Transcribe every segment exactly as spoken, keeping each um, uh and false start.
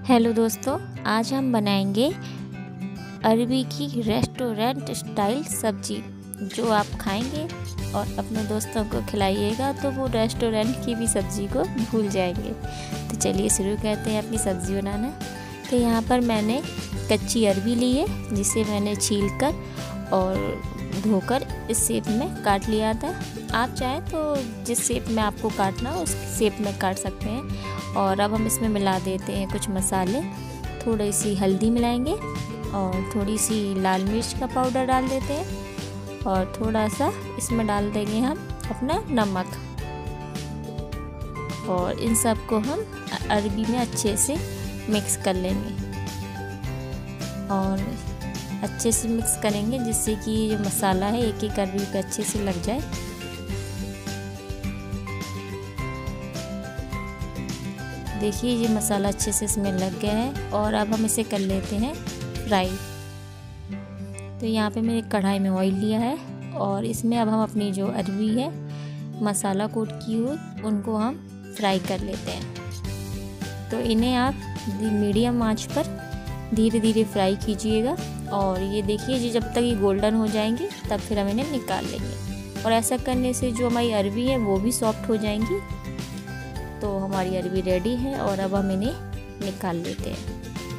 Hello दोस्तों, आज हम बनाएंगे अरबी की रेस्टोरेंट स्टाइल सब्जी जो आप खाएंगे और अपने दोस्तों को खिलाइएगा तो वो रेस्टोरेंट की भी सब्जी को भूल जाएंगे। तो चलिए शुरू करते हैं अपनी सब्ज़ी बनाना। तो यहाँ पर मैंने कच्ची अरबी ली है जिसे मैंने छील कर और धोकर इस शेप में काट लिया था। आप चाहें तो जिस शेप में आपको काटना हो उस शेप में काट सकते हैं। और अब हम इसमें मिला देते हैं कुछ मसाले। थोड़ी सी हल्दी मिलाएंगे और थोड़ी सी लाल मिर्च का पाउडर डाल देते हैं और थोड़ा सा इसमें डाल देंगे हम अपना नमक। और इन सब को हम अरबी में अच्छे से मिक्स कर लेंगे और अच्छे से मिक्स करेंगे जिससे कि जो मसाला है एक एक अरबी पे अच्छे से लग जाए। देखिए ये मसाला अच्छे से इसमें लग गया है और अब हम इसे कर लेते हैं फ्राई। तो यहाँ पे मैंने कढ़ाई में ऑयल लिया है और इसमें अब हम अपनी जो अरबी है मसाला कोट की हुई उनको हम फ्राई कर लेते हैं। तो इन्हें आप मीडियम आंच पर धीरे धीरे फ्राई कीजिएगा और ये देखिए जी जब तक ये गोल्डन हो जाएंगी तब फिर हम इन्हें निकाल लेंगे। और ऐसा करने से जो हमारी अरबी है वो भी सॉफ्ट हो जाएंगी। तो हमारी अरबी रेडी है और अब हम इन्हें निकाल लेते हैं।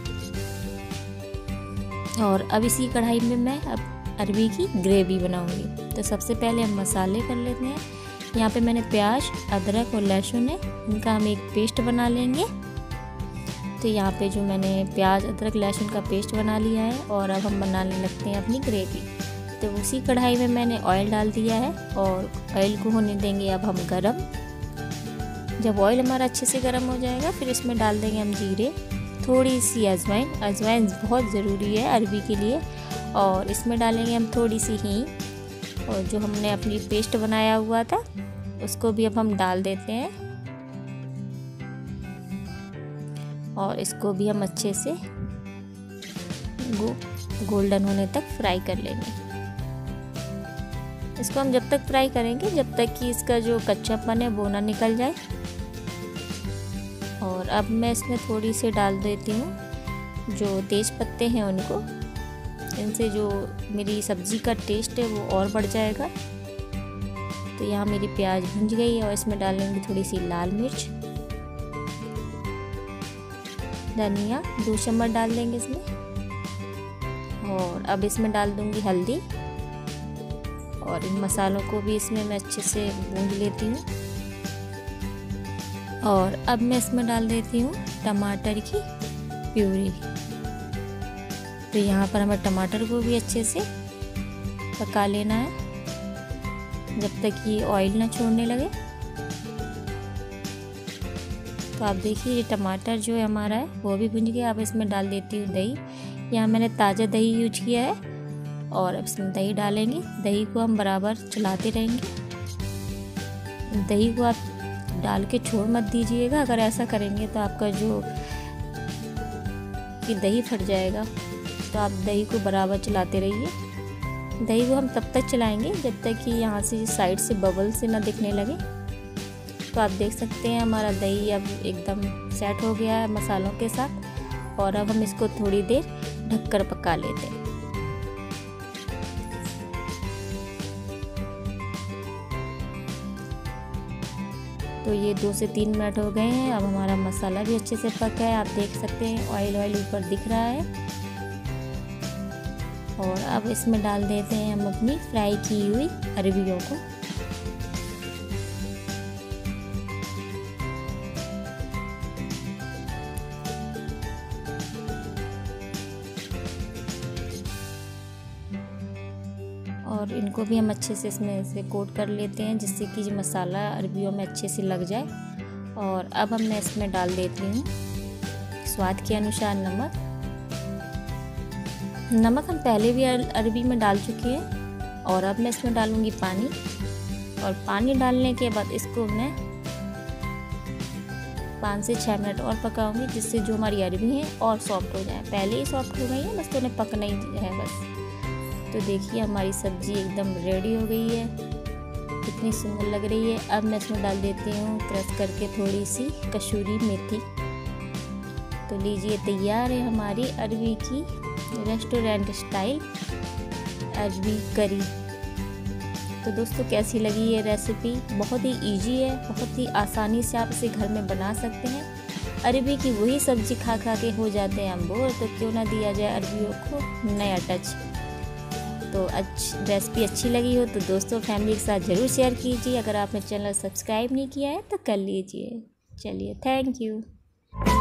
और अब इसी कढ़ाई में मैं अब अरबी की ग्रेवी बनाऊंगी। तो सबसे पहले हम मसाले कर लेते हैं। यहाँ पे मैंने प्याज, अदरक और लहसुन है, इनका हम एक पेस्ट बना लेंगे। तो यहाँ पे जो मैंने प्याज, अदरक, लहसुन का पेस्ट बना लिया है और अब हम बनाने लगते हैं अपनी ग्रेवी। तो उसी कढ़ाई में मैंने ऑयल डाल दिया है और ऑयल को होने देंगे अब हम गरम। जब ऑयल हमारा अच्छे से गर्म हो जाएगा फिर इसमें डाल देंगे हम जीरे, थोड़ी सी अजवाइन। अजवाइन बहुत ज़रूरी है अरबी के लिए। और इसमें डालेंगे हम थोड़ी सी हींग और जो हमने अपनी पेस्ट बनाया हुआ था उसको भी अब हम डाल देते हैं और इसको भी हम अच्छे से गो गोल्डन होने तक फ्राई कर लेंगे। इसको हम जब तक फ्राई करेंगे जब तक कि इसका जो कच्चापन है वो ना निकल जाए। और अब मैं इसमें थोड़ी सी डाल देती हूँ जो तेज पत्ते हैं उनको। इनसे जो मेरी सब्ज़ी का टेस्ट है वो और बढ़ जाएगा। तो यहाँ मेरी प्याज भुंज गई है और इसमें डालेंगे थोड़ी सी लाल मिर्च, धनिया दो चम्मच डाल देंगे इसमें। और अब इसमें डाल दूँगी हल्दी और इन मसालों को भी इसमें मैं अच्छे से भून लेती हूँ। और अब मैं इसमें डाल देती हूँ टमाटर की प्यूरी। तो यहाँ पर हमें टमाटर को भी अच्छे से पका लेना है जब तक ये ऑयल ना छोड़ने लगे। तो आप देखिए ये टमाटर जो है हमारा है वो भी भुन गया। अब इसमें डाल देती हूँ दही। यहाँ मैंने ताज़ा दही यूज किया है और अब इसमें दही डालेंगे। दही को हम बराबर चलाते रहेंगे। दही को आप डाल के छोड़ मत दीजिएगा, अगर ऐसा करेंगे तो आपका जो कि दही फट जाएगा। तो आप दही को बराबर चलाते रहिए। दही को हम तब तक चलाएंगे जब तक कि यहाँ से साइड से बबल से ना दिखने लगे। तो आप देख सकते हैं हमारा दही अब एकदम सेट हो गया है मसालों के साथ। और अब हम इसको थोड़ी देर ढककर पका लेते हैं। तो ये दो से तीन मिनट हो गए हैं। अब हमारा मसाला भी अच्छे से पका है। आप देख सकते हैं ऑयल ऑयल ऊपर दिख रहा है। और अब इसमें डाल देते हैं हम अपनी फ्राई की हुई अरबियों को। और इनको भी हम अच्छे से इसमें से कोट कर लेते हैं जिससे कि जो मसाला अरबियों में अच्छे से लग जाए। और अब हम मैं इसमें डाल देती हूँ स्वाद के अनुसार नमक। नमक हम पहले भी अरबी में डाल चुके हैं। और अब मैं इसमें डालूँगी पानी। और पानी डालने के बाद इसको मैं पाँच से छः मिनट और पकाऊंगी जिससे जो हमारी अरबी है और सॉफ्ट हो जाए। पहले ही सॉफ्ट हो गई है, बस तो उन्हें पकना ही है बस। तो देखिए हमारी सब्ज़ी एकदम रेडी हो गई है, कितनी सुंदर लग रही है। अब मैं इसमें डाल देती हूँ क्रश करके थोड़ी सी कसूरी मेथी। तो लीजिए, तैयार है हमारी अरबी की रेस्टोरेंट स्टाइल अरबी करी। तो दोस्तों, कैसी लगी ये रेसिपी? बहुत ही इजी है, बहुत ही आसानी से आप इसे घर में बना सकते हैं। अरबी की वही सब्जी खा खा के हो जाते हैं हम बोर, तो क्यों ना दिया जाए अरबियों को नया टच। तो अच्छी रेसिपी अच्छी लगी हो तो दोस्तों फैमिली के साथ ज़रूर शेयर कीजिए। अगर आपने चैनल सब्सक्राइब नहीं किया है तो कर लीजिए। चलिए, थैंक यू।